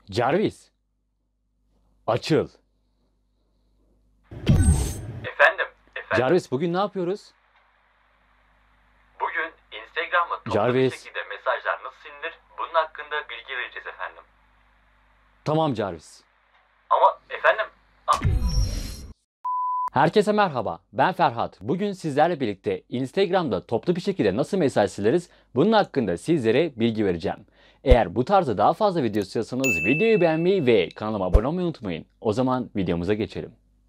Jarvis, açıl. Efendim, Jarvis, bugün ne yapıyoruz? bugün Instagram'la toplu bir Jarvis. şekilde mesajlar nasıl silinir, bunun hakkında bilgi vereceğiz efendim. Tamam Jarvis. Ama efendim, Herkese merhaba, ben Ferhat. Bugün sizlerle birlikte Instagram'da toplu bir şekilde nasıl mesaj sileriz, bunun hakkında sizlere bilgi vereceğim. Eğer bu tarzda daha fazla video istiyorsanız videoyu beğenmeyi ve kanalıma abone olmayı unutmayın. O zaman videomuza geçelim.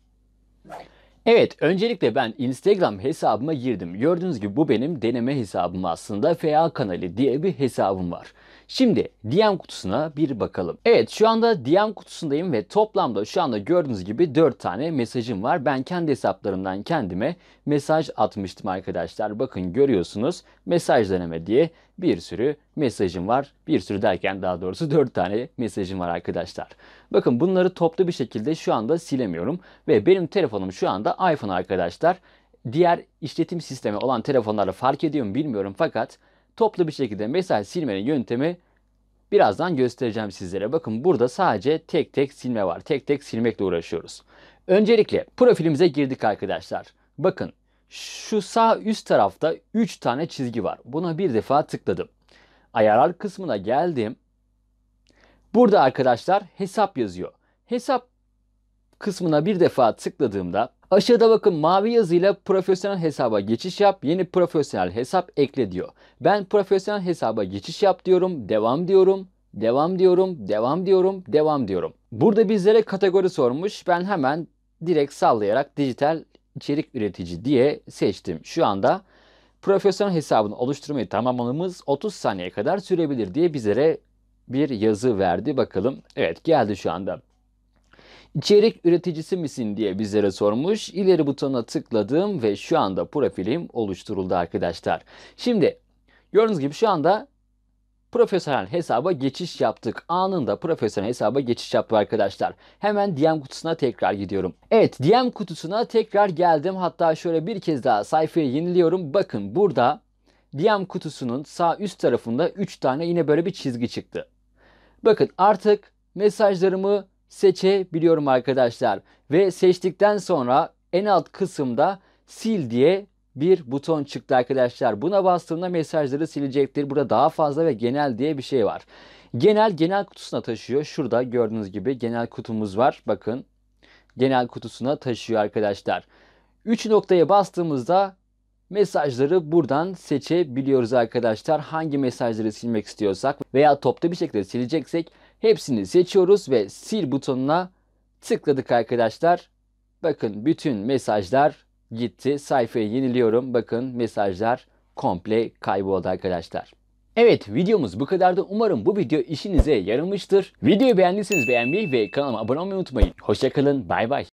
Evet, öncelikle ben Instagram hesabıma girdim. Gördüğünüz gibi bu benim deneme hesabım aslında. FA kanalı diye bir hesabım var. Şimdi DM kutusuna bir bakalım. Evet, şu anda DM kutusundayım ve toplamda şu anda gördüğünüz gibi 4 tane mesajım var. Ben kendi hesaplarımdan kendime mesaj atmıştım arkadaşlar. Bakın görüyorsunuz, mesaj deneme diye bir sürü mesajım var. Bir sürü derken daha doğrusu 4 tane mesajım var arkadaşlar. Bakın bunları toplu bir şekilde şu anda silemiyorum. Ve benim telefonum şu anda iPhone arkadaşlar. Diğer işletim sistemi olan telefonlarla fark ediyor mu bilmiyorum, fakat toplu bir şekilde mesaj silmenin yöntemi birazdan göstereceğim sizlere. Bakın burada sadece tek tek silme var. Tek tek silmekle uğraşıyoruz. Öncelikle profilimize girdik arkadaşlar. Bakın şu sağ üst tarafta 3 tane çizgi var. Buna bir defa tıkladım. Ayarlar kısmına geldim. Burada arkadaşlar hesap yazıyor. Hesap kısmına bir defa tıkladığımda aşağıda bakın mavi yazıyla profesyonel hesaba geçiş yap, yeni profesyonel hesap ekle diyor. Ben profesyonel hesaba geçiş yap diyorum, devam diyorum, devam diyorum, devam diyorum, devam diyorum. Burada bizlere kategori sormuş. Ben hemen direkt sallayarak dijital içerik üretici diye seçtim. Şu anda profesyonel hesabını oluşturmayı tamamlamamız 30 saniye kadar sürebilir diye bizlere bir yazı verdi. Bakalım. Evet, geldi şu anda. İçerik üreticisi misin diye bizlere sormuş. İleri butonuna tıkladım ve şu anda profilim oluşturuldu arkadaşlar. Şimdi gördüğünüz gibi şu anda profesyonel hesaba geçiş yaptık. Anında profesyonel hesaba geçiş yaptı arkadaşlar. Hemen DM kutusuna tekrar gidiyorum. Evet, DM kutusuna tekrar geldim. Hatta şöyle bir kez daha sayfayı yeniliyorum. Bakın burada DM kutusunun sağ üst tarafında 3 tane yine böyle bir çizgi çıktı. Bakın artık mesajlarımı seçebiliyorum arkadaşlar. Ve seçtikten sonra en alt kısımda sil diye bir buton çıktı arkadaşlar. Buna bastığımda mesajları silecektir. Burada daha fazla ve genel diye bir şey var. Genel kutusuna taşıyor. Şurada gördüğünüz gibi genel kutumuz var. Bakın genel kutusuna taşıyor arkadaşlar. 3 noktaya bastığımızda mesajları buradan seçebiliyoruz arkadaşlar. Hangi mesajları silmek istiyorsak veya toplu bir şekilde sileceksek hepsini seçiyoruz ve sil butonuna tıkladık arkadaşlar. Bakın bütün mesajlar gitti. Sayfayı yeniliyorum. Bakın mesajlar komple kayboldu arkadaşlar. Evet, videomuz bu kadardı. Umarım bu video işinize yaramıştır. Videoyu beğendiyseniz beğenmeyi ve kanalıma abone olmayı unutmayın. Hoşça kalın. Bay bay.